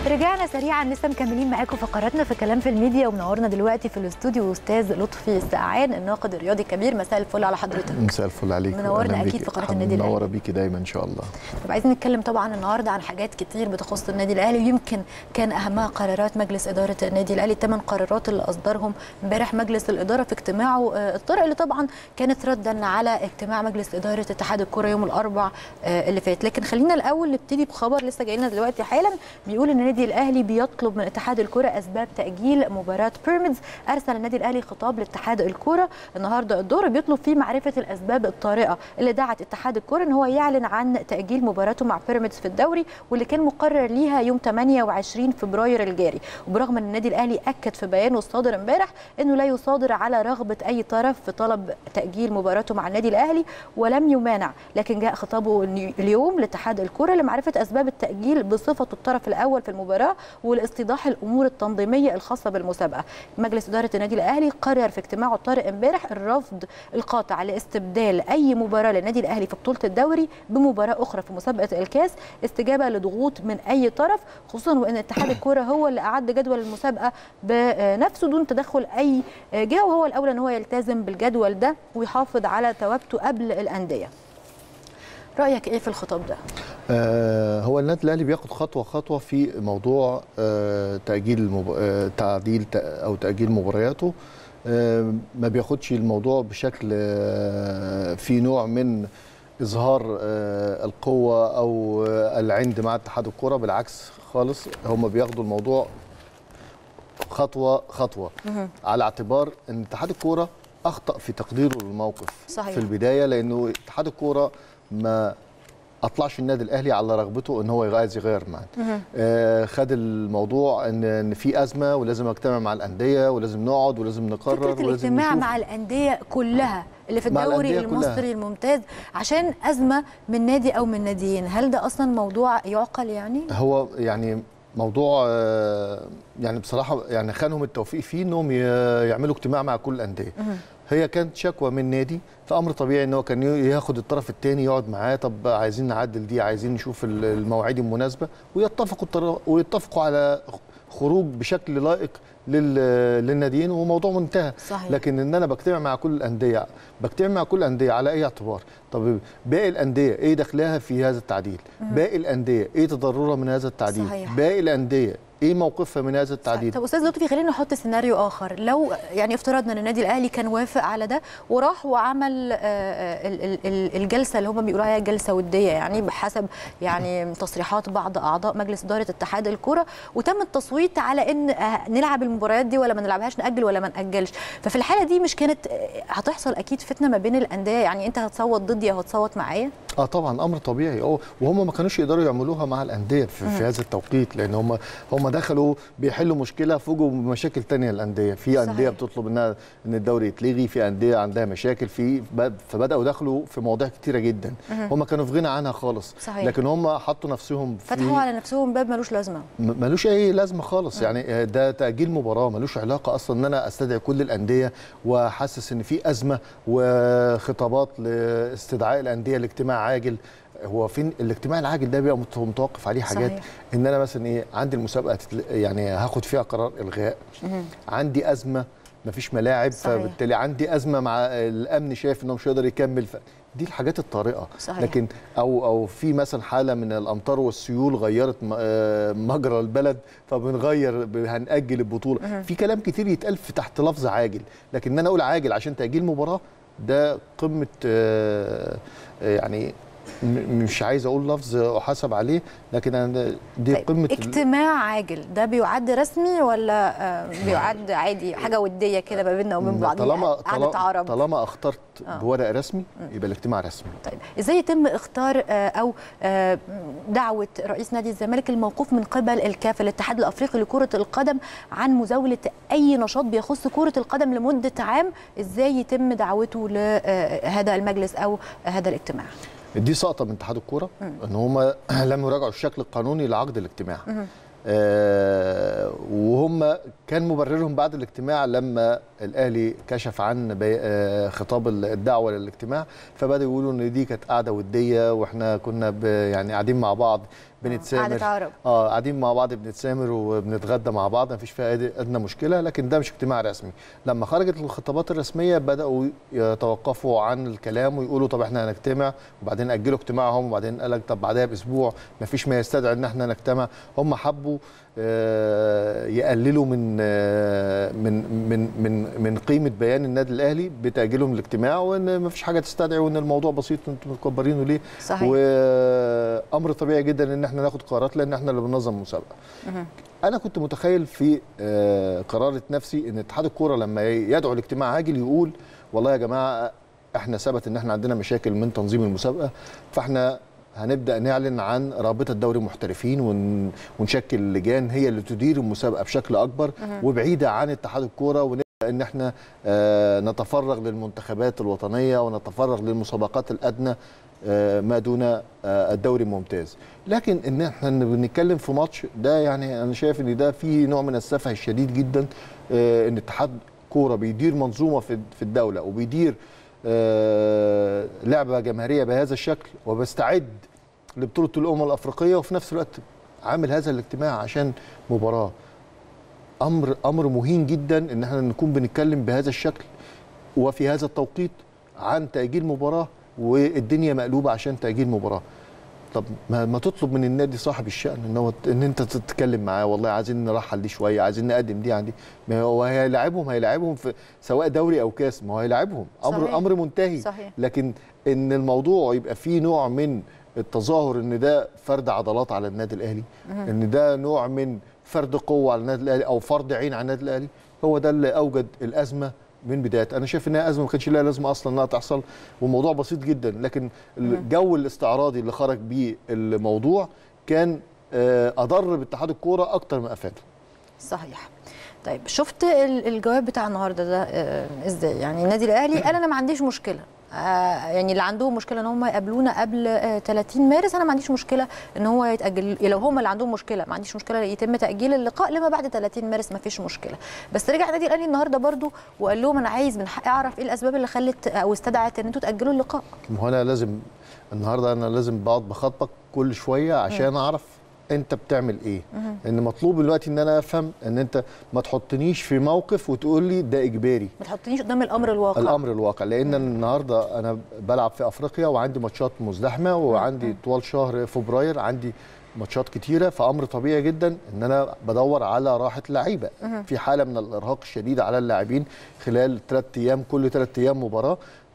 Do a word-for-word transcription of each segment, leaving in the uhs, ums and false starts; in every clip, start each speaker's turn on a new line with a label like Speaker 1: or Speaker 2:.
Speaker 1: رجعنا سريعا لسه مكملين معاكم فقراتنا في كلام في الميديا، ومنورنا دلوقتي في الاستوديو استاذ لطفي السقعان الناقد الرياضي الكبير. مساء الفل على حضرتك.
Speaker 2: مساء الفل عليك.
Speaker 1: منورنا اكيد في قناه النادي الاهلي.
Speaker 2: منوره بيكي دايما ان شاء الله.
Speaker 1: طب عايزين نتكلم طبعا النهارده عن حاجات كتير بتخص النادي الاهلي، ويمكن كان اهمها قرارات مجلس اداره النادي الاهلي، الثمان قرارات اللي اصدرهم امبارح مجلس الاداره في اجتماعه الطارئ اللي طبعا كانت ردا على اجتماع مجلس اداره اتحاد الكره يوم الاربعاء اللي فات. لكن خلينا الاول نبتدي بخبر لسه جاي لنا دلوقتي حالا، بيقول ان النادي الاهلي بيطلب من اتحاد الكره اسباب تاجيل مباراه بيراميدز. ارسل النادي الاهلي خطاب لاتحاد الكره النهارده الظهر بيطلب فيه معرفه الاسباب الطارئه اللي دعت اتحاد الكره ان هو يعلن عن تاجيل مباراته مع بيراميدز في الدوري، واللي كان مقرر ليها يوم ثمانية وعشرين فبراير الجاري. وبرغم ان النادي الاهلي اكد في بيانه الصادر امبارح انه لا يصادر على رغبه اي طرف في طلب تاجيل مباراته مع النادي الاهلي ولم يمانع، لكن جاء خطابه اليوم لاتحاد الكره لمعرفه اسباب التاجيل بصفته الطرف الاول في المباراه ولاستيضاح الامور التنظيميه الخاصه بالمسابقه. مجلس اداره النادي الاهلي قرر في اجتماعه الطارئ امبارح الرفض القاطع لاستبدال اي مباراه للنادي الاهلي في بطوله الدوري بمباراه اخرى في مسابقه الكاس استجابه لضغوط من اي طرف، خصوصا وان اتحاد الكره هو اللي اعد جدول المسابقه بنفسه دون تدخل اي جهه، وهو الاولى ان هو يلتزم بالجدول ده ويحافظ على ثوابته قبل الانديه. رايك ايه في الخطاب ده؟
Speaker 2: آه هو النادي الاهلي بياخد خطوه خطوه في موضوع آه تاجيل المب... آه تعديل او تاجيل مبارياته. آه ما بياخدش الموضوع بشكل آه في نوع من اظهار آه القوه او آه العند مع اتحاد الكره، بالعكس خالص هم بياخدوا الموضوع خطوه خطوه على اعتبار ان اتحاد الكره اخطا في تقديره للموقف. صحيح. في البدايه، لانه اتحاد الكره ما اطلعش النادي الاهلي على رغبته ان هو عايز يغير معانا. آه خد الموضوع ان ان في ازمه ولازم اجتمع مع الانديه ولازم نقعد ولازم نقرر
Speaker 1: فكرة
Speaker 2: ولازم
Speaker 1: الاجتماع
Speaker 2: نشوف
Speaker 1: مع الانديه كلها اللي في الدوري المصري الممتاز عشان ازمه من نادي او من ناديين، هل ده اصلا موضوع يعقل؟ يعني هو
Speaker 2: يعني موضوع يعني بصراحه يعني خانهم التوفيق فيه انهم يعملوا اجتماع مع كل الانديه. هي كانت شكوى من نادي، فامر طبيعي ان هو كان ياخد الطرف الثاني يقعد معاه، طب عايزين نعدل دي، عايزين نشوف المواعيد المناسبه، ويتفقوا ويتفقوا على خروج بشكل لائق للناديين وموضوع منتهى. صحيح. لكن ان انا بجتمع مع كل الانديه، بجتمع مع كل الانديه على اي اعتبار؟ طب باقي الانديه ايه دخلها في هذا التعديل؟ باقي الانديه ايه تضررها من هذا التعديل؟ صحيح. باقي الانديه ايه موقفها من هذا التعديل؟
Speaker 1: طب استاذ لطفي خلينا نحط سيناريو اخر، لو يعني افترضنا ان النادي الاهلي كان وافق على ده وراح وعمل الجلسه اللي هم بيقولوا عليها جلسه وديه، يعني بحسب يعني تصريحات بعض اعضاء مجلس اداره اتحاد الكره، وتم التصويت على ان نلعب المباريات دي ولا ما نلعبهاش، ناجل ولا ما ناجلش، ففي الحاله دي مش كانت هتحصل اكيد فتنه ما بين الانديه؟ يعني انت هتصوت ضدي او هتصوت معايا؟
Speaker 2: اه طبعا امر طبيعي. اه وهم ما كانوش يقدروا يعملوها مع الانديه في, في هذا التوقيت، لان هم هم دخلوا بيحلوا مشكله فوجئوا بمشاكل ثانيه للانديه. في انديه بتطلب انها ان الدوري يتلغي، في انديه عندها مشاكل، في فبداوا دخلوا في مواضيع كتيره جدا. هم كانوا في غنى عنها خالص. صحيح. لكن هم حطوا نفسهم في
Speaker 1: فتحوا على نفسهم باب ملوش لازمه،
Speaker 2: ملوش اي لازمه خالص. مم. يعني ده تاجيل مباراه ملوش علاقه اصلا ان انا استدعي كل الانديه واحسس ان في ازمه وخطابات لاستدعاء الانديه لاجتماع عاجل. هو فين الاجتماع العاجل ده؟ بيبقى متوقف عليه حاجات. صحيح. ان انا مثلا ايه، عندي المسابقه يعني هاخد فيها قرار الغاء، مم. عندي ازمه مفيش ملاعب. صحيح. فبالتالي عندي ازمه مع الامن شايف انه مش هيقدر يكمل، ف... دي الحاجات الطارئه. صحيح. لكن او او في مثلا حاله من الامطار والسيول غيرت مجرى البلد فبنغير هنأجل البطوله. مم. في كلام كتير يتقال في تحت لفظ عاجل، لكن ان انا اقول عاجل عشان تأجيل مباراه ده قمه يعني مش عايز اقول لفظ احاسب عليه، لكن انا دي طيب قمه.
Speaker 1: اجتماع عاجل ده بيعد رسمي ولا بيعد عادي حاجه وديه كده ما بيننا وبين بعض؟
Speaker 2: طالما طالما, طالما اخترت آه. بورق رسمي يبقى الاجتماع رسمي.
Speaker 1: طيب ازاي يتم اختار او دعوه رئيس نادي الزمالك الموقوف من قبل الكاف الاتحاد الافريقي لكره القدم عن مزاوله اي نشاط بيخص كره القدم لمده عام؟ ازاي يتم دعوته لهذا المجلس او هذا الاجتماع؟
Speaker 2: دي سقطه من اتحاد الكوره ان هم لم يراجعوا الشكل القانوني لعقد الاجتماع. آه وهم كان مبررهم بعد الاجتماع لما الاهلي كشف عن آه خطاب الدعوه للاجتماع، فبداوا يقولوا ان دي كانت قعده وديه واحنا كنا يعني قاعدين مع بعض بنتسامر
Speaker 1: قعدة عرب.
Speaker 2: اه قاعدين مع بعض بنتسامر وبنتغدى مع بعض، مفيش فيها ادنى مشكله، لكن ده مش اجتماع رسمي. لما خرجت الخطابات الرسميه بداوا يتوقفوا عن الكلام ويقولوا طب احنا هنجتمع، وبعدين اجلوا اجتماعهم، وبعدين قال لك طب بعدها باسبوع مفيش ما يستدعي ان احنا نجتمع. هم حبوا آه يقللوا من آه من من من من قيمه بيان النادي الاهلي بتاجيلهم الاجتماع، وان مفيش حاجه تستدعي، وان الموضوع بسيط انتم مكبرينه ليه.
Speaker 1: صحيح.
Speaker 2: وامر طبيعي جدا ان احنا ناخد قرارات لان احنا اللي بننظم المسابقه. انا كنت متخيل في قرارة نفسي ان اتحاد الكوره لما يدعو لاجتماع عاجل يقول والله يا جماعه احنا ثبت ان احنا عندنا مشاكل من تنظيم المسابقه، فاحنا هنبدا نعلن عن رابطه دوري المحترفين ونشكل لجان هي اللي تدير المسابقه بشكل اكبر وبعيده عن اتحاد الكوره، ونبدا ان احنا نتفرغ للمنتخبات الوطنيه ونتفرغ للمسابقات الادنى ما دون الدوري الممتاز. لكن ان احنا بنتكلم في ماتش ده، يعني انا شايف ان ده فيه نوع من السفه الشديد جدا، ان اتحاد كوره بيدير منظومه في الدوله وبيدير لعبه جماهيريه بهذا الشكل وبيستعد لبطوله الامم الافريقيه، وفي نفس الوقت عامل هذا الاجتماع عشان مباراه. امر امر مهين جدا ان احنا نكون بنتكلم بهذا الشكل وفي هذا التوقيت عن تاجيل مباراه، والدنيا مقلوبه عشان تاجيل مباراه. طب ما, ما تطلب من النادي صاحب الشأن ان هو ان انت تتكلم معاه، والله عايزين نرحل دي شويه، عايزين نقدم دي عندي، ما هو هيلاعبهم هيلاعبهم في سواء دوري او كاس، ما هو هيلاعبهم، امر صحيح. امر منتهي.
Speaker 1: صحيح.
Speaker 2: لكن ان الموضوع يبقى فيه نوع من التظاهر ان ده فرد عضلات على النادي الاهلي، ان ده نوع من فرد قوه على النادي الاهلي او فرض عين على النادي الاهلي، هو ده اللي اوجد الازمه من بدايه. انا شايف انها ازمه ما كانش لها لازمه اصلا انها تحصل، والموضوع بسيط جدا، لكن الجو الاستعراضي اللي خرج بيه الموضوع كان اضر باتحاد الكوره اكتر ما افاده.
Speaker 1: صحيح. طيب شفت الجواب بتاع النهارده ده ازاي؟ يعني النادي الاهلي قال انا ما عنديش مشكله، آه يعني اللي عندهم مشكله ان هم يقابلونا قبل آه ثلاثين مارس، انا ما عنديش مشكله ان هو يتاجل، لو هم اللي عندهم مشكله ما عنديش مشكله يتم تاجيل اللقاء لما بعد ثلاثين مارس، ما فيش مشكله. بس رجع النادي الاهلي النهارده برضو وقال لهم انا عايز من حقي اعرف ايه الاسباب اللي خلت او استدعت ان انتوا تاجلوا اللقاء.
Speaker 2: ما هو انا لازم النهارده انا لازم بقعد بخاطبك كل شويه عشان م. اعرف انت بتعمل ايه. ان مطلوب دلوقتي ان انا افهم ان انت ما تحطنيش في موقف وتقول لي ده اجباري،
Speaker 1: ما تحطنيش قدام الامر الواقع.
Speaker 2: الامر الواقع، لان النهارده انا بلعب في افريقيا وعندي ماتشات مزدحمه وعندي طوال شهر فبراير عندي ماتشات كتيره، فامر طبيعي جدا ان انا بدور على راحه لعيبه، في حاله من الارهاق الشديد على اللاعبين خلال ثلاث ايام، كل ثلاث ايام مباراه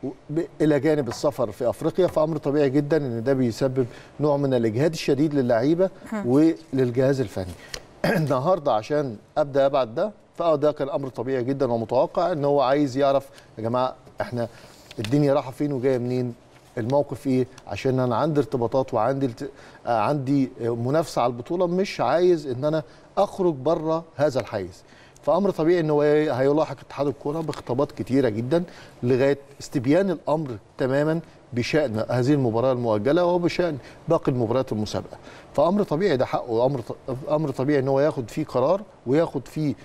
Speaker 2: الى جانب السفر في افريقيا، فامر طبيعي جدا ان ده بيسبب نوع من الاجهاد الشديد للعيبه وللجهاز الفني. النهارده عشان ابدا ابعت ده، فده كان امر طبيعي جدا ومتوقع ان هو عايز يعرف يا جماعه احنا الدنيا رايحه فين وجايه منين، الموقف ايه، عشان انا عندي ارتباطات وعندي عندي منافسه على البطوله، مش عايز ان انا اخرج بره هذا الحيز. فامر طبيعي ان هو هيلاحق اتحاد الكوره بخطابات كتيره جدا لغايه استبيان الامر تماما بشان هذه المباراه المؤجله وبشان باقي المباريات المسابقه. فامر طبيعي ده حقه، امر امر طبيعي ان هو ياخد فيه قرار وياخد فيه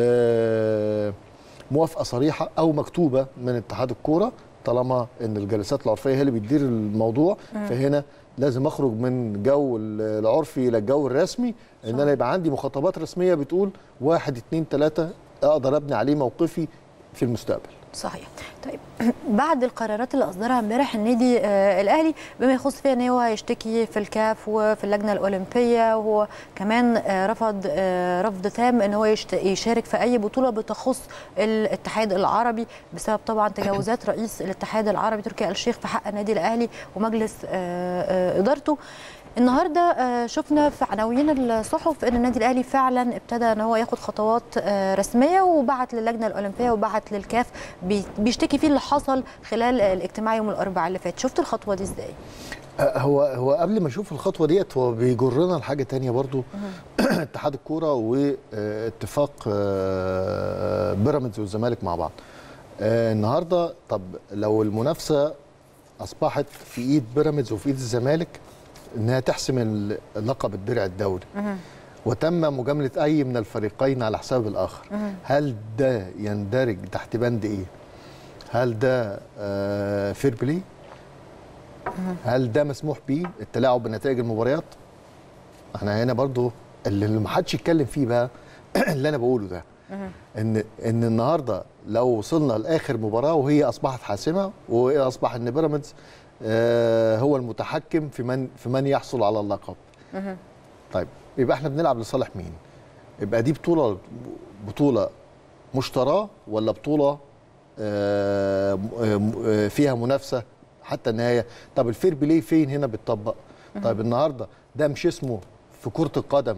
Speaker 2: موافقه صريحه او مكتوبه من اتحاد الكوره، طالما ان الجلسات العرفيه هي اللي بتدير الموضوع. فهنا لازم اخرج من جو العرفي الى الجو الرسمي، ان انا يبقى عندي مخاطبات رسميه بتقول واحد اتنين تلاته اقدر ابني عليه موقفي في المستقبل.
Speaker 1: صحيح. طيب بعد القرارات اللي اصدرها امبارح النادي آه الاهلي بما يخص فيها ان هو هيشتكي في الكاف وفي اللجنه الاولمبيه، وهو كمان آه رفض آه رفض تام ان هو يشارك في اي بطوله بتخص الاتحاد العربي بسبب طبعا تجاوزات رئيس الاتحاد العربي تركي آل الشيخ في حق النادي الاهلي ومجلس آه آه ادارته. النهارده شفنا في عناوين الصحف ان النادي الاهلي فعلا ابتدى ان هو ياخد خطوات رسميه وبعت للجنه الاولمبيه وبعت للكاف بيشتكي فيه اللي حصل خلال الاجتماع يوم الاربعاء اللي فات. شفت الخطوه دي ازاي؟
Speaker 2: هو هو قبل ما اشوف الخطوه ديت هو بيجرنا لحاجه ثانيه برضو. اتحاد الكوره واتفاق بيراميدز والزمالك مع بعض النهارده. طب لو المنافسه اصبحت في ايد بيراميدز وفي ايد الزمالك انها تحسم اللقب الدرع الدوري وتم مجامله اي من الفريقين على حساب الاخر، هل ده يندرج تحت بند ايه؟ هل ده آه فير بلاي؟ هل ده مسموح به التلاعب بنتائج المباريات؟ احنا هنا برضو اللي ما حدش يتكلم فيه بقى اللي انا بقوله ده ان ان النهارده لو وصلنا لاخر مباراه وهي اصبحت حاسمه واصبح ان بيراميدز آه هو المتحكم في من في من يحصل على اللقب. طيب يبقى احنا بنلعب لصالح مين؟ يبقى دي بطوله بطوله مشتراه ولا بطوله آه آه فيها منافسه حتى النهايه؟ طب الفير بلاي فين هنا بيتطبق؟ طيب النهارده ده مش اسمه في كره القدم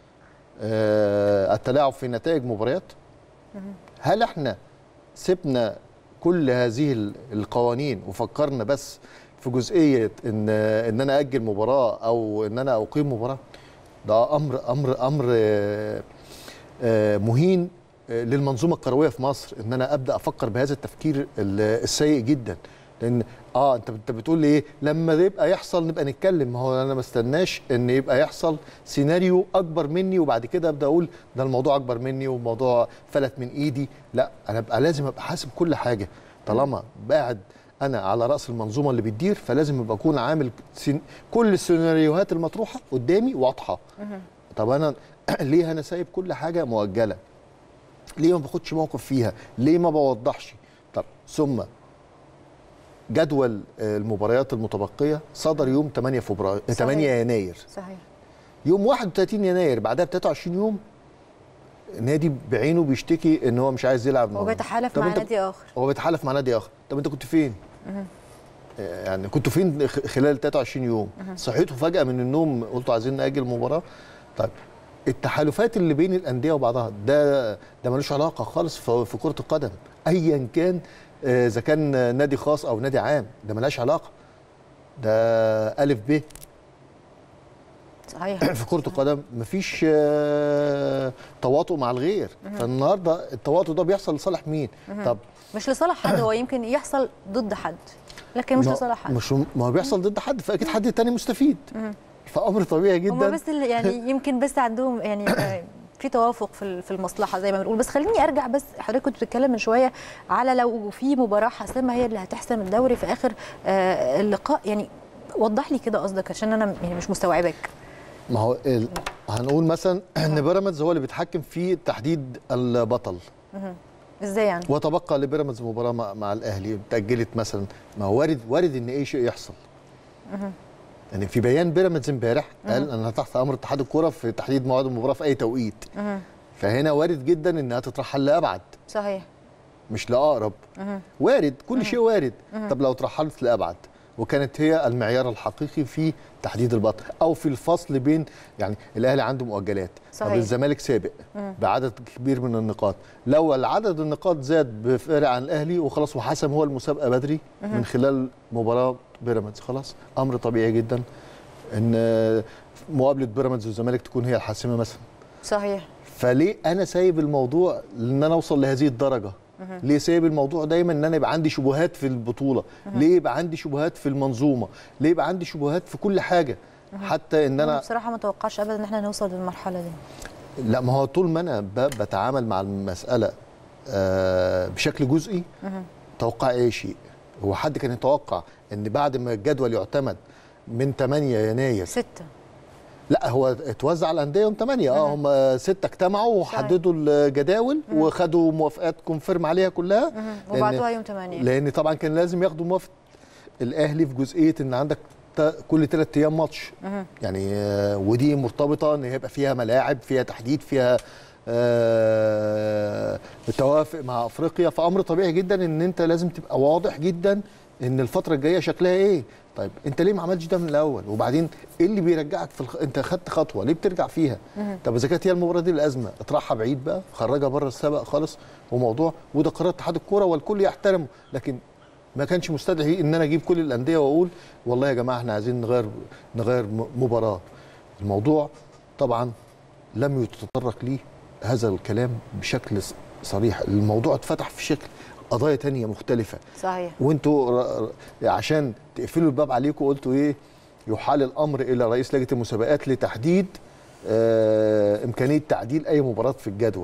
Speaker 2: آه التلاعب في نتائج مباريات؟ هل احنا سيبنا كل هذه القوانين وفكرنا بس في جزئيه ان ان انا اجل مباراه او ان انا اقيم مباراه؟ ده امر امر امر آه آه مهين للمنظومه الكرويه في مصر، ان انا ابدا افكر بهذا التفكير السيء جدا. لان اه انت انت بتقول لي ايه لما يبقى يحصل نبقى نتكلم؟ ما هو انا ما استناش ان يبقى يحصل سيناريو اكبر مني وبعد كده ابدا اقول ده الموضوع اكبر مني والموضوع فلت من ايدي. لا، انا ابقى لازم ابقى حاسب كل حاجه. طالما قاعد انا على راس المنظومه اللي بتدير فلازم ابقى اكون عامل سين... كل السيناريوهات المطروحه قدامي واضحه. طب انا ليه انا سايب كل حاجه مؤجله؟ ليه ما باخدش موقف فيها؟ ليه ما بوضحش؟ طب ثم جدول المباريات المتبقيه صدر يوم ثمانية فبراير ثمانية يناير.
Speaker 1: صحيح.
Speaker 2: يوم واحد وثلاثين يناير بعدها ب ثلاثة وعشرين يوم النادي بعينه بيشتكي ان هو مش عايز يلعب.
Speaker 1: هو بيتحالف مع نادي اخر.
Speaker 2: هو بيتحالف مع نادي اخر. طب انت كنت فين؟ مه. يعني كنتوا فين خلال ثلاثة وعشرين يوم؟ مه. صحيتوا فجاه من النوم قلتوا عايزين ناجل المباراه؟ طيب التحالفات اللي بين الانديه وبعضها ده ده ملوش علاقه خالص في كره القدم ايا كان، اذا كان نادي خاص او نادي عام، ده ملهاش علاقه. ده الف ب.
Speaker 1: صحيح.
Speaker 2: في كره القدم مفيش تواطؤ مع الغير. فالنهارده التواطؤ ده بيحصل لصالح مين؟ طب
Speaker 1: مش لصالح حد، هو يمكن يحصل ضد حد لكن مش لصالح حد.
Speaker 2: مش ما هو بيحصل ضد حد فاكيد حد تاني مستفيد. فامر طبيعي جدا.
Speaker 1: هم بس يعني يمكن بس عندهم يعني في توافق في في المصلحه زي ما بنقول. بس خليني ارجع، بس حضرتك كنت بتتكلم من شويه على لو في مباراه حاسمه هي اللي هتحسم الدوري في اخر اللقاء، يعني وضح لي كده قصدك عشان انا يعني مش مستوعبك.
Speaker 2: ما هو هنقول مثلا ان بيراميدز هو اللي بيتحكم في تحديد البطل.
Speaker 1: ازاي يعني؟
Speaker 2: وتبقى لبيراميدز مباراه مع, مع الاهلي اتاجلت مثلا، ما هو وارد وارد ان اي شيء يحصل. يعني في بيان بيراميدز امبارح قال انا تحت امر اتحاد الكوره في تحديد موعد المباراه في اي توقيت. مه. فهنا وارد جدا انها تترحل لابعد.
Speaker 1: صحيح.
Speaker 2: مش لاقرب. مه. وارد، كل مه. شيء وارد. مه. طب لو ترحلت لابعد وكانت هي المعيار الحقيقي في تحديد البطل او في الفصل بين، يعني الاهلي عنده مؤجلات، طب الزمالك سابق مه. بعدد كبير من النقاط، لو العدد النقاط زاد بفارق عن الاهلي وخلاص وحسم هو المسابقه بدري مه. من خلال مباراه بيراميدز، خلاص امر طبيعي جدا ان مقابله بيراميدز والزمالك تكون هي الحاسمه مثلا.
Speaker 1: صحيح.
Speaker 2: فليه انا سايب الموضوع ان انا اوصل لهذه الدرجه؟ مه. ليه سايب الموضوع دايما ان انا يبقى عندي شبهات في البطوله؟ مه. ليه يبقى عندي شبهات في المنظومه؟ ليه يبقى عندي شبهات في كل حاجه؟ مه. حتى ان انا
Speaker 1: بصراحه ما توقعش ابدا ان احنا نوصل للمرحله دي.
Speaker 2: لا، ما هو طول ما انا بتعامل مع المساله بشكل جزئي مه. توقع اي شيء. هو حد كان يتوقع ان بعد ما الجدول يعتمد من ثمانية يناير
Speaker 1: ستة،
Speaker 2: لا هو اتوزع على الانديه يوم ثمانية، اه هم ستة اجتمعوا وحددوا الجداول وخدوا موافقات كونفيرم عليها كلها
Speaker 1: وبعتوها يوم ثمانية،
Speaker 2: لان طبعا كان لازم ياخدوا موافقه الاهلي في جزئيه ان عندك كل ثلاث ايام ماتش، يعني ودي مرتبطه ان يبقى فيها ملاعب، فيها تحديد، فيها آه توافق مع افريقيا. فامر طبيعي جدا ان انت لازم تبقى واضح جدا ان الفتره الجايه شكلها ايه. طيب انت ليه ما عملتش ده من الاول؟ وبعدين ايه اللي بيرجعك في الخ... انت خدت خطوه ليه بترجع فيها؟ طب اذا كانت هي المباراه دي الازمه اطرحها بعيد بقى، خرجها بره السبق خالص وموضوع، وده قرار اتحاد الكوره والكل يحترمه، لكن ما كانش مستدعي ان انا اجيب كل الانديه واقول والله يا جماعه احنا عايزين نغير نغير مباراه. الموضوع طبعا لم يتطرق ليه هذا الكلام بشكل صريح، الموضوع اتفتح في شكل قضايا تانية مختلفة.
Speaker 1: صحيح.
Speaker 2: وانتوا عشان تقفلوا الباب عليكم قلتوا ايه؟ يحال الامر الى رئيس لجنة المسابقات لتحديد آه امكانية تعديل اي مباراة في الجدول.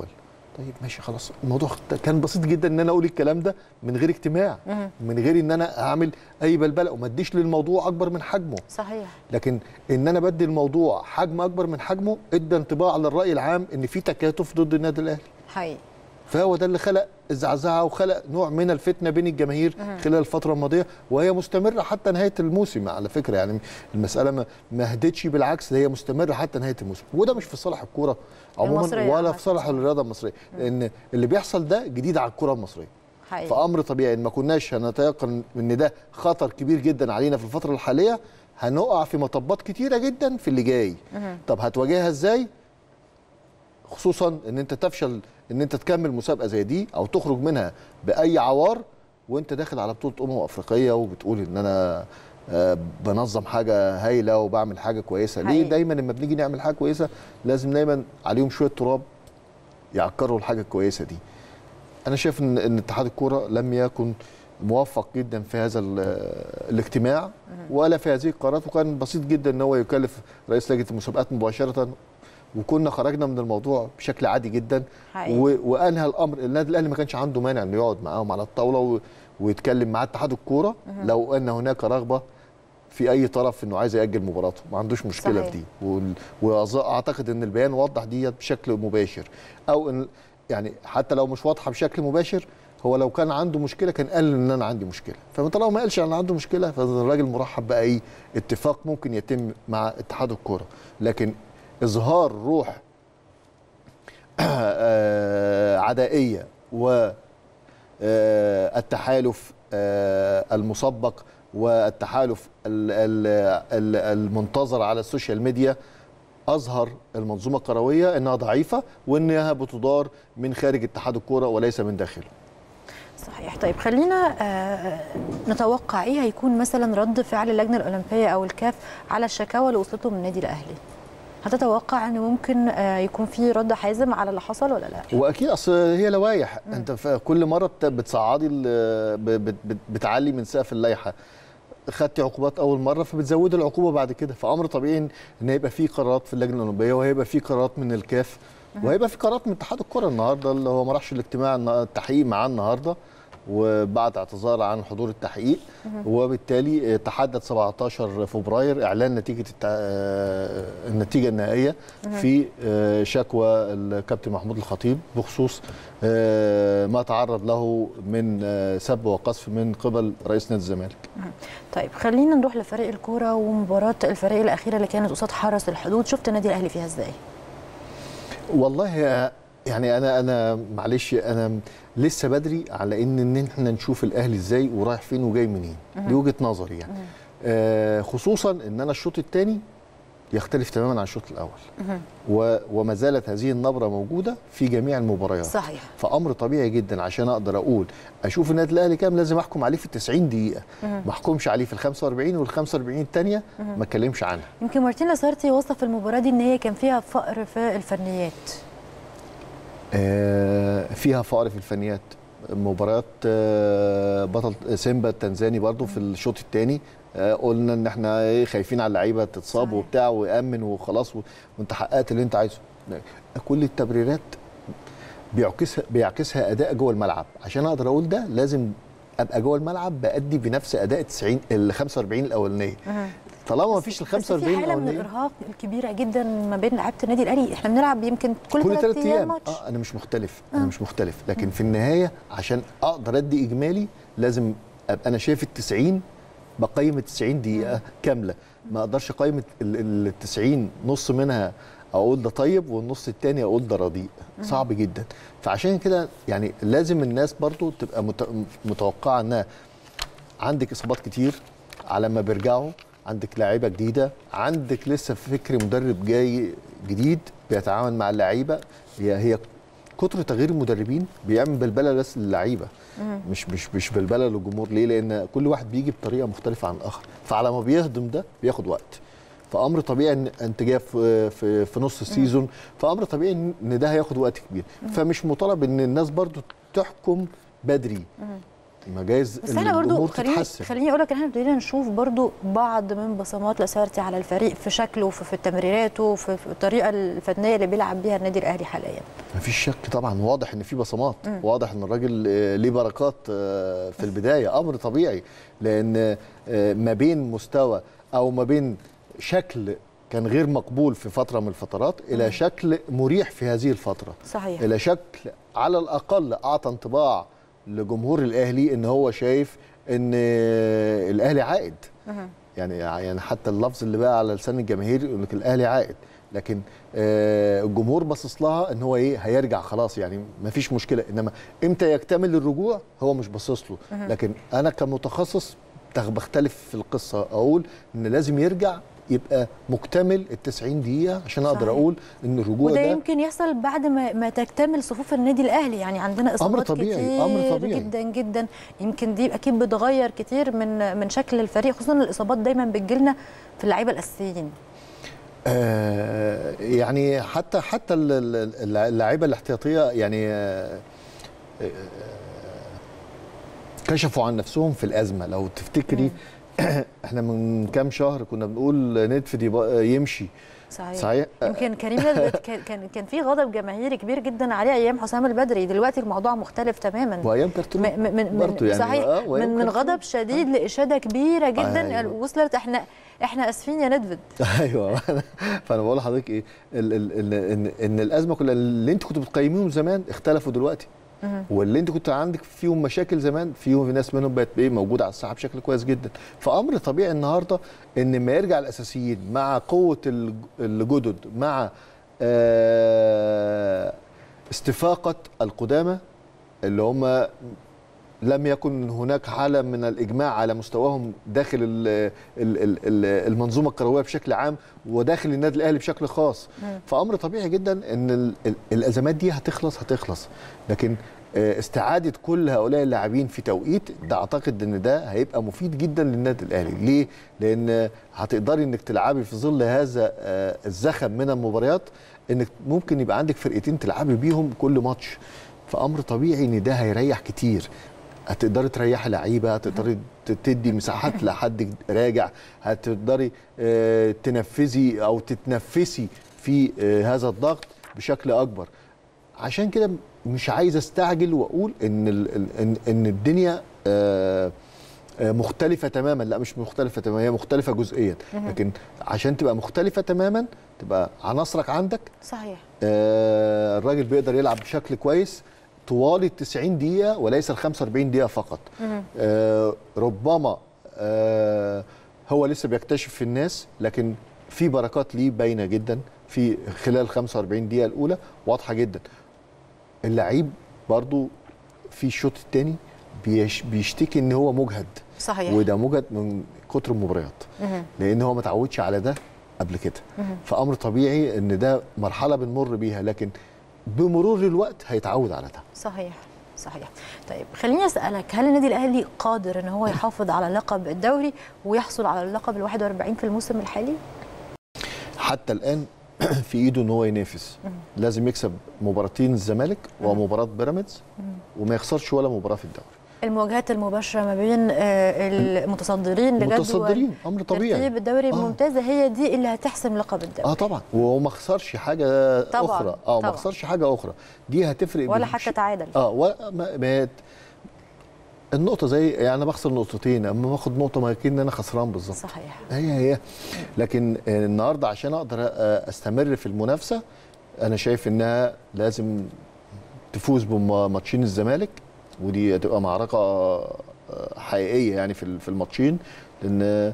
Speaker 2: طيب ماشي خلاص، الموضوع كان بسيط جدا ان انا اقول الكلام ده من غير اجتماع، من غير ان انا اعمل اي بلبله وما اديش للموضوع اكبر من حجمه.
Speaker 1: صحيح.
Speaker 2: لكن ان انا بدي الموضوع حجم اكبر من حجمه ادى انطباع للراي العام ان في تكاتف ضد النادي الاهلي.
Speaker 1: حقيقي.
Speaker 2: فهو ده اللي خلق الزعزعه وخلق نوع من الفتنه بين الجماهير خلال الفتره الماضيه، وهي مستمره حتى نهايه الموسم على فكره. يعني المساله ما هدتش، بالعكس هي مستمره حتى نهايه الموسم، وده مش في صالح الكوره عموما ولا في صالح الرياضه المصريه، لان اللي بيحصل ده جديد على الكوره المصريه. حقيقي. فامر طبيعي ان ما كناش هنتيقن ان ده خطر كبير جدا علينا في الفتره الحاليه، هنقع في مطبات كتيره جدا في اللي جاي. طب هتواجهها ازاي؟ خصوصا ان انت تفشل ان انت تكمل مسابقه زي دي او تخرج منها باي عوار وانت داخل على بطوله امم افريقيه وبتقول ان انا بنظم حاجه هايله وبعمل حاجه كويسه. ليه دايما لما بنيجي نعمل حاجه كويسه لازم دايما عليهم شويه تراب يعكروا الحاجه الكويسه دي؟ انا شايف ان ان اتحاد الكوره لم يكن موفق جدا في هذا الاجتماع ولا في هذه القرارات، وكان بسيط جدا ان هو يكلف رئيس لجنه المسابقات مباشره، وكنا خرجنا من الموضوع بشكل عادي جدا. وانهى الامر. النادي الاهلي ما كانش عنده مانع انه يقعد معاهم على الطاوله ويتكلم مع اتحاد الكوره لو ان هناك رغبه في اي طرف انه عايز ياجل مباراته، ما عندوش مشكله صحيح. في دي، واعتقد ان البيان وضح ديت بشكل مباشر، او ان يعني حتى لو مش واضحه بشكل مباشر، هو لو كان عنده مشكله كان قال ان انا عندي مشكله، فطالما ما قالش انا عنده مشكله فالراجل مرحب باي اتفاق ممكن يتم مع اتحاد الكوره. لكن اظهار روح عدائيه والتحالف المسبق والتحالف المنتظر على السوشيال ميديا اظهر المنظومه الكرويه انها ضعيفه وانها بتدار من خارج اتحاد الكوره وليس من داخله.
Speaker 1: صحيح. طيب خلينا نتوقع ايه هيكون مثلا رد فعل اللجنه الاولمبيه او الكاف على الشكاوى اللي وصلتهم من النادي الاهلي؟ هتتوقع ان ممكن يكون في رد حازم على اللي حصل ولا لا؟
Speaker 2: واكيد، اصل هي لوائح، انت في كل مره بتصعدي بتعلي من سقف اللائحه. خدتي عقوبات اول مره فبتزودي العقوبه بعد كده، فامر طبيعي ان هيبقى في قرارات في اللجنه الاولمبيه وهيبقى في قرارات من الكاف وهيبقى في قرارات من اتحاد الكره النهارده اللي هو ما راحش الاجتماع التحقيق معاه النهارده وبعد اعتذار عن حضور التحقيق، وبالتالي تحدد سبعتاشر فبراير اعلان نتيجه النتيجه النهائيه في شكوى الكابتن محمود الخطيب بخصوص ما تعرض له من سب وقذف من قبل رئيس نادي الزمالك.
Speaker 1: طيب خلينا نروح لفريق الكوره ومباراه الفريق الاخيره اللي كانت قصاد حرس الحدود، شفت النادي الاهلي فيها ازاي؟
Speaker 2: والله يعني انا انا معلش انا لسه بدري على ان ان احنا نشوف الاهلي ازاي ورايح فين وجاي منين، دي وجهه نظري يعني. آه خصوصا ان انا الشوط الثاني يختلف تماما عن الشوط الاول وما زالت هذه النبره موجوده في جميع المباريات.
Speaker 1: صحيح.
Speaker 2: فامر طبيعي جدا عشان اقدر اقول اشوف النادي الاهلي كام لازم احكم عليه في التسعين دقيقه، ما احكمش عليه في الخمسة وأربعين والخمسة وأربعين الثانيه ما اتكلمش عنها.
Speaker 1: يمكن مارتين لاسارتي وصف المباراه دي ان هي كان فيها فقر في الفنيات.
Speaker 2: آه فيها فقر في الفنيات. مباريات آه بطل سيمبا التنزاني برضو في الشوط الثاني آه قلنا ان احنا ايه خايفين على اللعيبه تتصاب وبتاع ويامن وخلاص وانت حققت اللي انت عايزه. كل التبريرات بيعكسها بيعكسها اداء جوه الملعب. عشان اقدر اقول ده لازم ابقى جوه الملعب بادي بنفس اداء تسعين ال خمسة وأربعين الاولانيه. طالما ما فيش ال خمسة وأربعين
Speaker 1: الاولانيه في حاله من الارهاق الكبيره جدا ما بين لعيبه النادي الاهلي. احنا بنلعب يمكن كل, كل ثلاث ايام ماتش.
Speaker 2: اه انا مش مختلف انا آه. مش مختلف لكن م. في النهايه عشان اقدر ادي اجمالي لازم ابقى انا شايف ال تسعين بقيم ال تسعين دقيقه م. كامله. ما اقدرش اقيم ال تسعين نص منها اقول ده طيب والنص الثاني اقول ده رديء. صعب جدا. فعشان كده يعني لازم الناس برضو تبقى متوقعه انها عندك اصابات كتير على ما بيرجعوا، عندك لاعيبه جديده، عندك لسه فكر مدرب جاي جديد بيتعامل مع اللعيبه. هي هي كتر تغيير المدربين بيعمل بلبله بس للعيبه مش مش مش بلبله للجمهور. ليه؟ لان كل واحد بيجي بطريقه مختلفه عن الاخر، فعلى ما بيهضم ده بياخد وقت. فامر طبيعي ان انت جاي في في, في نص السيزون، فامر طبيعي ان ده هياخد وقت كبير. فمش مطالب ان الناس برضو تحكم بدري. ما جايز
Speaker 1: بس احنا برضو خليني
Speaker 2: تتحسن.
Speaker 1: خليني اقول لك ان احنا ابتدينا نشوف برضو بعض من بصمات لاسارتي على الفريق في شكله وفي في تمريراته وفي في الطريقه الفنيه اللي بيلعب بيها النادي الاهلي حاليا.
Speaker 2: ما فيش شك طبعا، واضح ان في بصمات، م. واضح ان الراجل ليه بركات في البدايه، امر طبيعي، لان ما بين مستوى او ما بين شكل كان غير مقبول في فتره من الفترات الى م. شكل مريح في هذه الفتره.
Speaker 1: صحيح.
Speaker 2: الى شكل على الاقل اعطى انطباع لجمهور الاهلي ان هو شايف ان الاهلي عائد. أه. يعني يعني حتى اللفظ اللي بقى على لسان الجماهير يقول لك الاهلي عائد، لكن آه الجمهور باصص لها ان هو ايه هيرجع خلاص، يعني ما فيش مشكله، انما امتى يكتمل الرجوع هو مش باصص له. أه. لكن انا كمتخصص بختلف في القصه، اقول ان لازم يرجع يبقى مكتمل ال تسعين دقيقة عشان اقدر اقول ان الرجوع
Speaker 1: وده
Speaker 2: ده
Speaker 1: يمكن يحصل بعد ما ما تكتمل صفوف النادي الاهلي. يعني عندنا اصابات
Speaker 2: أمر طبيعي.
Speaker 1: كتير
Speaker 2: أمر طبيعي.
Speaker 1: جدا جدا، يمكن دي اكيد بتغير كتير من من شكل الفريق، خصوصا الاصابات دايما بتجيلنا في اللعيبه الاساسيين.
Speaker 2: آه يعني حتى حتى اللعيبه الاحتياطيه يعني آه آه كشفوا عن نفسهم في الازمه. لو تفتكري احنا من كام شهر كنا بنقول ندفد يمشي.
Speaker 1: صحيح. صحيح. يمكن كريم ندفد كان كان في غضب جماهيري كبير جدا عليه ايام حسام البدري، دلوقتي الموضوع مختلف تماما.
Speaker 2: وايام كارتون
Speaker 1: من من يعني صحيح آه من من غضب شديد آه. لاشاده كبيره جدا. أيوة. وصلت احنا احنا اسفين يا ندفد.
Speaker 2: ايوه فانا بقول لحضرتك ايه ال ال ان ان الازمه كلها اللي انت كنت بتقيميهم زمان اختلفوا دلوقتي. واللي انت كنت عندك فيهم مشاكل زمان فيهم في ناس منهم بقت ايه موجوده على الساحه بشكل كويس جدا. فامر طبيعي النهارده ان ما يرجع الاساسيين مع قوه الجدد مع استفاقه القدامى اللي هم لم يكن هناك حاله من الاجماع على مستواهم داخل المنظومه الكرويه بشكل عام وداخل النادي الاهلي بشكل خاص. فامر طبيعي جدا ان الازمات دي هتخلص هتخلص لكن استعاده كل هؤلاء اللاعبين في توقيت ده اعتقد ان ده هيبقى مفيد جدا للنادي الاهلي. ليه؟ لان هتقدري انك تلعبي في ظل هذا الزخم من المباريات، انك ممكن يبقى عندك فرقتين تلعبي بيهم كل ماتش. فامر طبيعي ان ده هيريح كتير، هتقدري تريحي لعيبه، هتقدري تدي مساحات لحد راجع، هتقدري تنفذي او تتنفسي في هذا الضغط بشكل اكبر. عشان كده مش عايز استعجل واقول ان ان ان الدنيا مختلفه تماما، لا مش مختلفه تماما، هي مختلفه جزئيا، لكن عشان تبقى مختلفه تماما تبقى عناصرك عندك.
Speaker 1: صحيح.
Speaker 2: الراجل بيقدر يلعب بشكل كويس طوال ال تسعين دقيقة وليس ال خمسة وأربعين دقيقة فقط. آه ربما آه هو لسه بيكتشف في الناس، لكن في بركات ليه باينة جدا في خلال ال خمسة وأربعين دقيقة الأولى واضحة جدا. اللعيب برضو في الشوط الثاني بيش بيشتكي ان هو مجهد.
Speaker 1: صحيح.
Speaker 2: وده مجهد من كتر المباريات لان هو ما تعودش على ده قبل كده. فأمر طبيعي ان ده مرحلة بنمر بيها، لكن بمرور الوقت هيتعود على ده.
Speaker 1: صحيح صحيح. طيب خليني اسالك، هل النادي الاهلي قادر ان هو يحافظ على لقب الدوري ويحصل على اللقب ال واحد وأربعين في الموسم الحالي؟
Speaker 2: حتى الان في ايده ان هو ينافس. لازم يكسب مباراتين الزمالك ومباراه بيراميدز وما يخسرش ولا مباراه في الدوري.
Speaker 1: المواجهات المباشره ما بين المتصدرين لجدول
Speaker 2: المتصدرين امر طبيعي
Speaker 1: ترتيب الدوري آه. الممتازه هي دي اللي هتحسم لقب الدوري.
Speaker 2: اه طبعا، وما خسرش حاجه طبعًا. اخرى اه ما خسرش حاجه اخرى، دي هتفرق
Speaker 1: ولا حتى تعادل.
Speaker 2: اه ولا ما النقطه زي يعني انا بخسر نقطتين، اما باخد نقطه ما كأن انا خسران بالظبط.
Speaker 1: صحيح.
Speaker 2: هي هي لكن النهارده عشان اقدر استمر في المنافسه انا شايف انها لازم تفوز بماتشين الزمالك، ودي هتبقى معركه حقيقيه يعني في في الماتشين، لان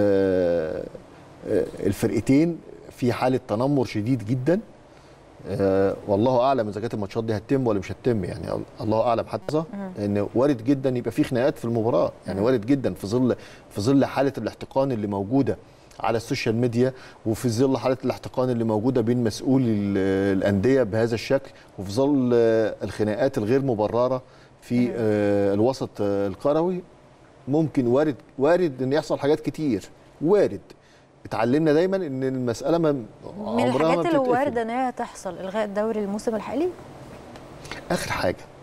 Speaker 2: الفرقتين في حاله تنمر شديد جدا. والله اعلم اذا كانت الماتشات دي هتتم ولا مش هتتم، يعني الله اعلم. حتى ان وارد جدا يبقى في خناقات في المباراه، يعني وارد جدا في ظل في ظل حاله الاحتقان اللي موجوده على السوشيال ميديا، وفي ظل حاله الاحتقان اللي موجوده بين مسؤولي الانديه بهذا الشكل، وفي ظل الخناقات الغير مبرره في الوسط الكروي. ممكن وارد وارد ان يحصل حاجات كتير، وارد. اتعلمنا دايما ان المساله ما
Speaker 1: من الحاجات اللي وارده ان هي تحصل الغاء الدوري الموسم الحالي.
Speaker 2: اخر حاجه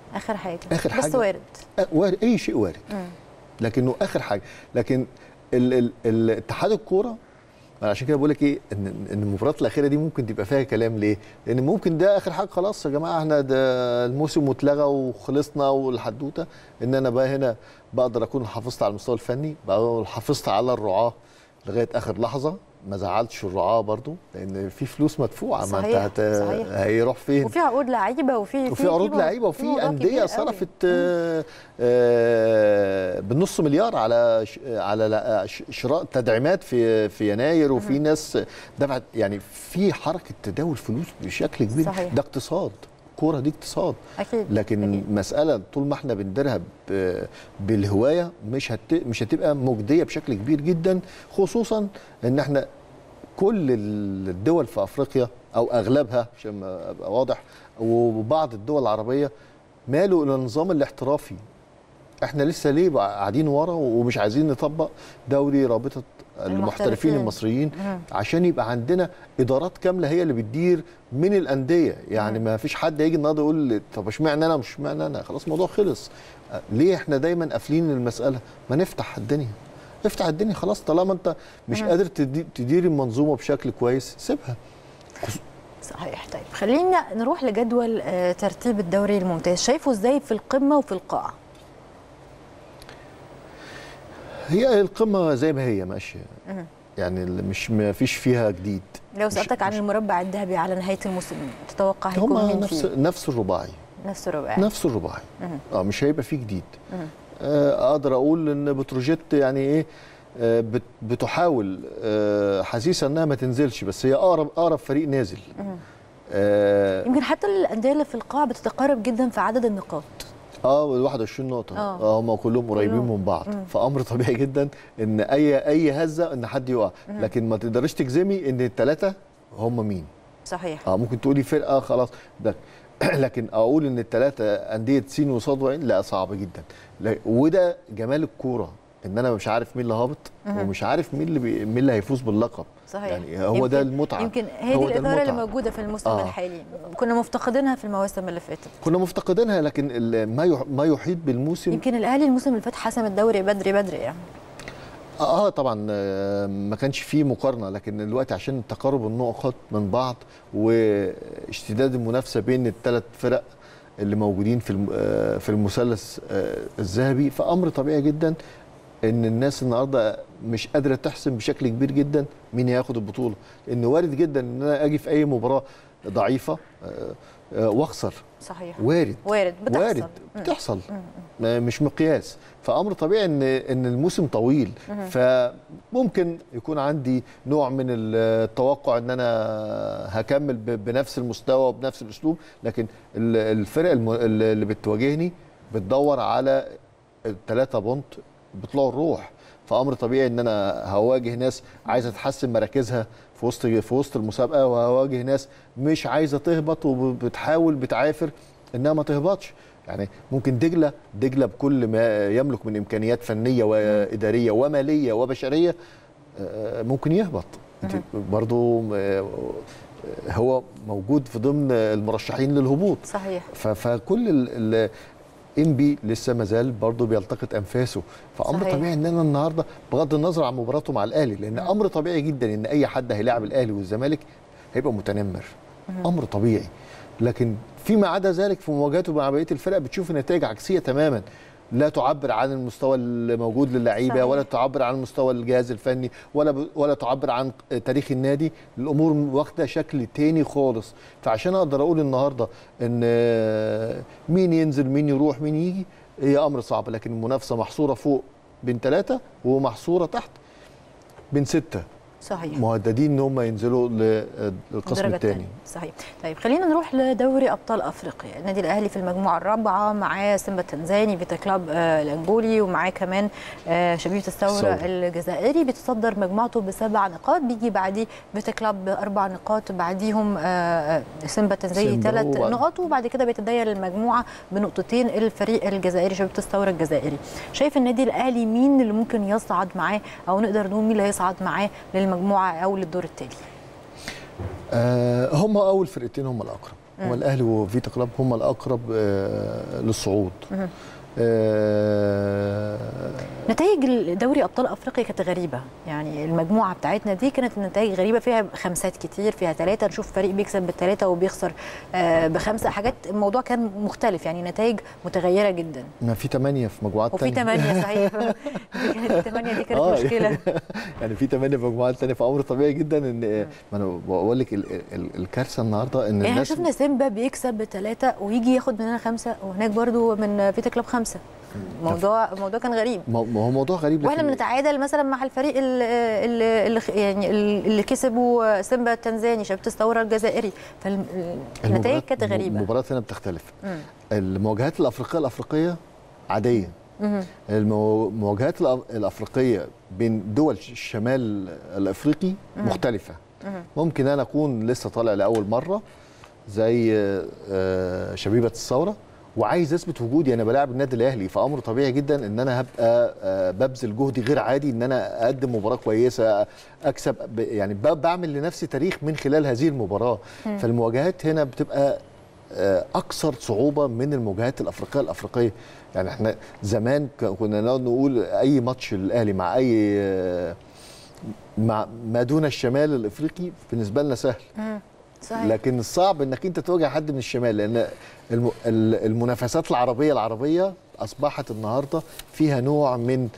Speaker 1: اخر حاجه
Speaker 2: اخر حاجه
Speaker 1: بس وارد
Speaker 2: وارد، اي شيء وارد،
Speaker 1: مم.
Speaker 2: لكنه اخر حاجه. لكن ال ال الاتحاد الكوره، عشان كده بقول لك ايه، ان ان المباريات الاخيره دي ممكن تبقى فيها كلام. ليه؟ لان ممكن ده اخر حاجه، خلاص يا جماعه احنا ده الموسم متلغى وخلصنا والحدوته، ان انا بقى هنا بقدر اكون حافظت على المستوى الفني، بقى حافظت على الرعاه لغايه اخر لحظه، ما زعلتش الرعاه برضو، لان في فلوس مدفوعه. ما انت هت...
Speaker 1: صحيح.
Speaker 2: هيروح فين؟
Speaker 1: وفي عقود لعيبه وفي
Speaker 2: وفي عروض لعيبه وفي انديه صرفت آه آه بالنص مليار على ش... على شراء تدعيمات في في يناير، وفي ناس دفعت، يعني في حركه تداول فلوس بشكل كبير.
Speaker 1: صحيح.
Speaker 2: ده اقتصاد، كوره دي اقتصاد.
Speaker 1: أكيد.
Speaker 2: لكن أكيد. مساله طول ما احنا بنديرها بالهوايه مش هت... مش هتبقى مجديه بشكل كبير جدا، خصوصا ان احنا كل الدول في افريقيا او اغلبها عشان ابقى واضح، وبعض الدول العربيه مالوا الى النظام الاحترافي. احنا لسه ليه قاعدين ورا ومش عايزين نطبق دوري رابطه المحترفين المصريين، مم. عشان يبقى عندنا ادارات كامله هي اللي بتدير من الانديه. يعني مم. ما فيش حد يجي النهارده يقول طب اشمعنى انا مش اشمعنى انا، خلاص الموضوع خلص. ليه احنا دايما قافلين المساله؟ ما نفتح الدنيا، افتح الدنيا خلاص. طالما انت مش مم. قادر تدير المنظومه بشكل كويس سيبها.
Speaker 1: صحيح. طيب خلينا نروح لجدول ترتيب الدوري الممتاز، شايفه ازاي في القمه وفي القاع؟
Speaker 2: هي القمه زي ما هي ماشيه، يعني مش ما فيش فيها جديد.
Speaker 1: لو سالتك عن المربع الذهبي على نهايه الموسم تتوقع هيكون مين
Speaker 2: نفس
Speaker 1: فيه؟
Speaker 2: نفس الرباعي
Speaker 1: نفس الرباعي
Speaker 2: نفس الرباعي اه مش هيبقى فيه جديد. آه اقدر اقول ان بتروجيت يعني ايه، آه بتحاول آه حسيسه انها ما تنزلش، بس هي اقرب اقرب فريق نازل.
Speaker 1: آه يمكن حتى الانديه اللي في القاع بتتقارب جدا في عدد النقاط.
Speaker 2: اه واحد وعشرين نقطة، اه هم كلهم قريبين من بعض، مم. فأمر طبيعي جدا ان اي اي هزة ان حد يقع، لكن ما تقدريش تجزمي ان الثلاثة هم مين.
Speaker 1: صحيح.
Speaker 2: اه ممكن تقولي فرقة خلاص ده لكن اقول ان الثلاثة أندية سين وصاد وعين، لا صعب جدا. وده جمال الكورة، ان انا مش عارف مين اللي هابط ومش عارف مين اللي بي... مين اللي هيفوز باللقب.
Speaker 1: صحيح.
Speaker 2: يعني هو ده المتعه،
Speaker 1: يمكن هي دي الاثاره اللي موجوده في الموسم آه. الحالي، كنا مفتقدينها في المواسم اللي فاتت،
Speaker 2: كنا مفتقدينها. لكن ما يح... ما يحيط بالموسم،
Speaker 1: يمكن الاهلي الموسم اللي فات حسم الدوري بدري بدري يعني.
Speaker 2: اه طبعا آه ما كانش فيه مقارنه، لكن دلوقتي عشان تقارب النقط من بعض واشتداد المنافسه بين الثلاث فرق اللي موجودين في في المثلث الذهبي، فامر طبيعي جدا ان الناس النهارده مش قادره تحسم بشكل كبير جدا مين هياخد البطوله، لان وارد جدا ان انا اجي في اي مباراه ضعيفه واخسر.
Speaker 1: صحيح.
Speaker 2: وارد
Speaker 1: وارد بتحصل
Speaker 2: وارد بتحصل مش مقياس، فامر طبيعي ان ان الموسم طويل، فممكن يكون عندي نوع من التوقع ان انا هكمل بنفس المستوى وبنفس الاسلوب، لكن الفرق اللي بتواجهني بتدور على الثلاثه بونت بيطلعوا الروح، فامر طبيعي ان انا هواجه ناس عايزه تحسن مراكزها في وسط في وسط المسابقه، وهواجه ناس مش عايزه تهبط وبتحاول بتعافر انها ما تهبطش. يعني ممكن دجله دجله بكل ما يملك من امكانيات فنيه واداريه وماليه وبشريه ممكن يهبط. برضو هو موجود في ضمن المرشحين للهبوط.
Speaker 1: صحيح.
Speaker 2: فكل ال انبي لسه ما زال برضه بيلتقط انفاسه، فامر صحيح. طبيعي ان انا النهارده بغض النظر عن مباراته مع الاهلي، لان م. امر طبيعي جدا ان اي حد هيلاعب الاهلي والزمالك هيبقى متنمر، م. امر طبيعي. لكن فيما عدا ذلك في مواجهاته مع بقيه الفرق بتشوف نتائج عكسيه تماما، لا تعبر عن المستوى الموجود للعيبه، ولا تعبر عن مستوى الجهاز الفني، ولا ب... ولا تعبر عن تاريخ النادي. الامور واخده شكل تاني خالص، فعشان اقدر اقول النهارده ان مين ينزل مين يروح مين يجي هي امر صعب، لكن المنافسه محصوره فوق بين ثلاثه ومحصوره تحت بين سته.
Speaker 1: صحيح.
Speaker 2: مهددين ان هم ينزلوا للقسم الثاني.
Speaker 1: صحيح. طيب خلينا نروح لدوري ابطال افريقيا، النادي الاهلي في المجموعه الرابعه معاه سيمبا التنزاني، فيتا كلاب آه الانجولي، ومعاه كمان آه شبيبه الثوره صور. الجزائري، بيتصدر مجموعته بسبع نقاط، بيجي بعديه فيتا كلاب باربع نقاط، بعديهم آه سيمبا التنزاني ثلاث نقط، وبعد كده بيتداير المجموعه بنقطتين الفريق الجزائري شبيبه الثوره الجزائري. شايف النادي الاهلي مين اللي ممكن يصعد معاه، او نقدر نقول مين اللي هيصعد معاه للمجموعه او للدور التالي؟
Speaker 2: آه هم اول فرقتين هم الاقرب. هو الاهلي وفيتا كلوب هم الاقرب آه للصعود.
Speaker 1: آه نتائج دوري ابطال افريقيا كانت غريبه، يعني المجموعه بتاعتنا دي كانت نتائج غريبه، فيها خمسات كتير، فيها ثلاثه، نشوف فريق بيكسب بالثلاثه وبيخسر آه بخمسه، حاجات الموضوع كان مختلف، يعني نتائج متغيره جدا.
Speaker 2: ما في ثمانيه في مجموعات
Speaker 1: ثانيه، وفي ثمانيه صحيح. دي كانت الثمانيه دي كانت آه مشكله.
Speaker 2: يعني في ثمانيه في مجموعات ثانيه، فامر طبيعي جدا ان ما انا بقول لك الكارثه النهارده ان
Speaker 1: يعني الناس شفنا سيمبا بيكسب بثلاثه ويجي ياخد مننا خمسه، وهناك برضو من فيتا كلوب خمسه. موضوع الموضوع كان غريب.
Speaker 2: ما هو موضوع غريب،
Speaker 1: واحنا بنتعادل مثلا مع الفريق اللي, اللي يعني اللي كسبوا سيمبا التنزاني، شباب الثوره الجزائري، فالنتائج كانت غريبه.
Speaker 2: المباريات هنا بتختلف. مم. المواجهات الافريقيه الافريقيه عاديه. مم. المواجهات الافريقيه بين دول الشمال الافريقي مم. مختلفه. مم. ممكن انا اكون لسه طالع لاول مره زي شبيبه الثوره وعايز اثبت وجودي، انا بلاعب النادي الاهلي، فامر طبيعي جدا ان انا هبقى ببذل جهدي غير عادي ان انا اقدم مباراه كويسه، اكسب، يعني بعمل لنفسي تاريخ من خلال هذه المباراه. م. فالمواجهات هنا بتبقى اكثر صعوبه من المواجهات الافريقيه الافريقيه. يعني احنا زمان كنا نقعد نقول اي ماتش الاهلي مع اي مع ما دون الشمال الافريقي بالنسبه لنا سهل. م. صحيح. لكن الصعب انك انت تواجه حد من الشمال، لان المنافسات العربيه العربيه اصبحت النهارده فيها نوع من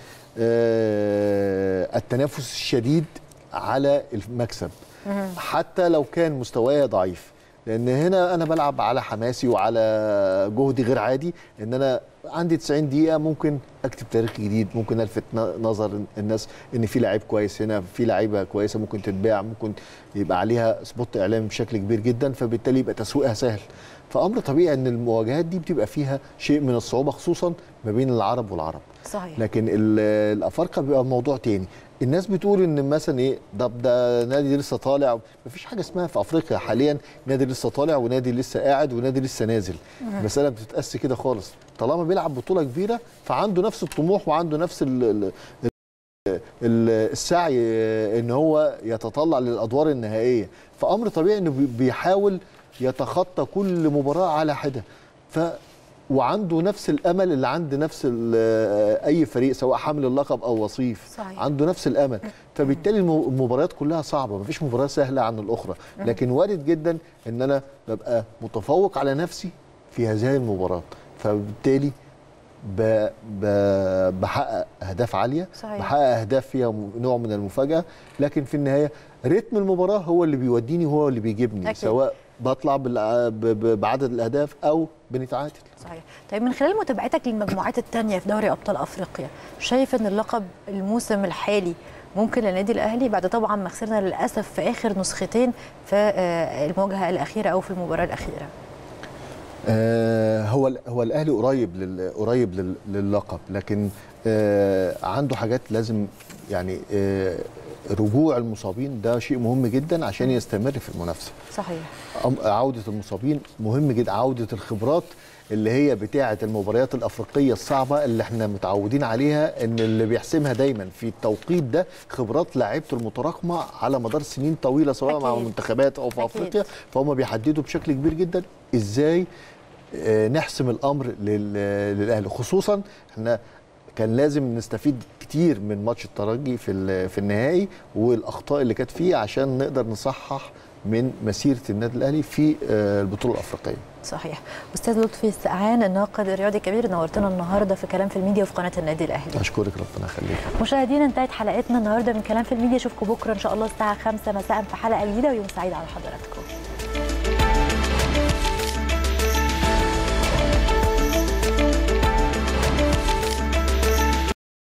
Speaker 2: التنافس الشديد على المكسب حتى لو كان مستواي ضعيف، لان هنا انا بلعب على حماسي وعلى جهدي غير عادي، ان انا عندي تسعين دقيقه ممكن اكتب تاريخ جديد، ممكن الفت نظر الناس ان في لعيب كويس هنا، في لعيبه كويسه ممكن تتباع، ممكن يبقى عليها سبوت اعلامي بشكل كبير جدا، فبالتالي يبقى تسويقها سهل. فامر طبيعي ان المواجهات دي بتبقى فيها شيء من الصعوبه خصوصا ما بين العرب والعرب.
Speaker 1: صحيح.
Speaker 2: لكن الافارقه بيبقى موضوع تاني. الناس بتقول ان مثلا ايه ده ده نادي لسه طالع، مفيش حاجه اسمها في افريقيا حاليا نادي لسه طالع ونادي لسه قاعد ونادي لسه نازل. المساله بتتقاس كده خالص، طالما بيلعب بطوله كبيره فعنده نفس الطموح وعنده نفس ال ال السعي ان هو يتطلع للادوار النهائيه، فامر طبيعي انه بيحاول يتخطى كل مباراه على حده، ف وعنده نفس الامل اللي عند نفس اي فريق سواء حامل اللقب او وصيف. صحيح. عنده نفس الامل، فبالتالي المباريات كلها صعبه، مفيش مباراه سهله عن الاخرى، لكن وارد جدا ان انا ببقى متفوق على نفسي في هذه المباراه، فبالتالي ب... ب... بحقق اهداف عاليه. صحيح. بحقق اهداف فيها نوع من المفاجاه، لكن في النهايه رتم المباراه هو اللي بيوديني وهو اللي بيجيبني. أكيد. سواء بطلع بعدد الاهداف او بنتعادل.
Speaker 1: صحيح. طيب من خلال متابعتك للمجموعات الثانيه في دوري ابطال افريقيا، شايف ان اللقب الموسم الحالي ممكن للنادي الاهلي بعد طبعا ما خسرنا للاسف في اخر نسختين في المواجهه الاخيره او في المباراه الاخيره؟
Speaker 2: آه هو هو الاهلي قريب لل قريب للقب، لكن آه عنده حاجات لازم، يعني آه رجوع المصابين ده شيء مهم جدا عشان يستمر في المنافسه.
Speaker 1: صحيح.
Speaker 2: عوده المصابين مهم جدا، عوده الخبرات اللي هي بتاعه المباريات الافريقيه الصعبه اللي احنا متعودين عليها، ان اللي بيحسمها دايما في التوقيت ده خبرات لاعيبته المتراكمه على مدار سنين طويله سواء أكيد. مع منتخبات او في أكيد. افريقيا، فهم بيحددوا بشكل كبير جدا ازاي نحسم الامر للاهلي، خصوصا احنا كان لازم نستفيد كتير من ماتش الترجي في في النهائي والاخطاء اللي كانت فيه عشان نقدر نصحح من مسيره النادي الاهلي في البطوله الافريقيه.
Speaker 1: صحيح. استاذ لطفي السقعان الناقد الرياضي الكبير، نورتنا النهارده في كلام في الميديا وفي قناه النادي الاهلي.
Speaker 2: اشكرك، ربنا يخليك.
Speaker 1: مشاهدينا انتهت حلقتنا النهارده من كلام في الميديا، اشوفكم بكره ان شاء الله الساعه خمسة مساء في حلقه جديده، ويوم سعيد على حضراتكم.